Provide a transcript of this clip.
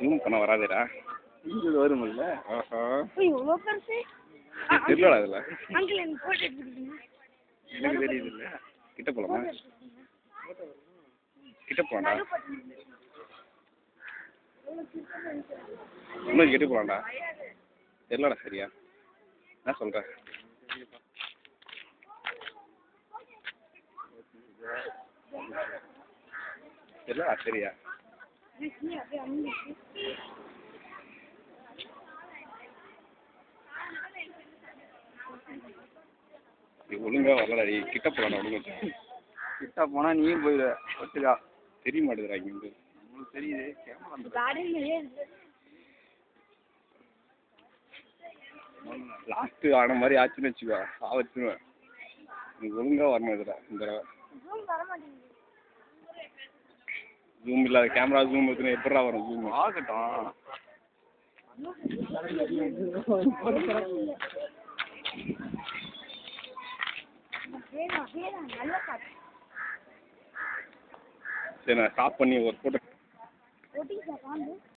Zoom பண்ண வராதேடா. இது வரும்ல. ஆஹா. இவ்வளோ பெருசு. தெரியலடா அதில். அங்கிள் எனக்கு போட்டோ எடுத்துக்கிட்டீங்க. எனக்கு தெரியுது இல்லை. கிட்ட போகலாமா? கிட்ட போகலாம்டா. இன்னும் கிட்ட போகலாம்டா. தெரியலடா சரியா. என்ன சொல்கிறேன்? தெரியலடா சரியா. ஒழுங்கா வரலடி. கிட்ட போகலாம்டா ஒழுங்கு. கிட்ட போனால் நீயும் போயிடுவ. ஒட்டுக்கா தெரிய மாட்டேதுடா இங்கே வந்து. உங்களுக்கு தெரியுது. கேமரா லாஸ்ட்டு ஆன மாதிரி ஆச்சுன்னு வச்சுக்கோ. ஆவச்சுருவேன். நீ ஒழுங்கா வரணும் இதில் இந்த தடவை. ஜூம் இல்லாத கேமரா ஜூம் இருக்குன்னு எப்படா வரும் ஜூம்? ஆகட்டும். சரி நான் ஸ்டாப் பண்ணி ஒரு ஃபோட்டோ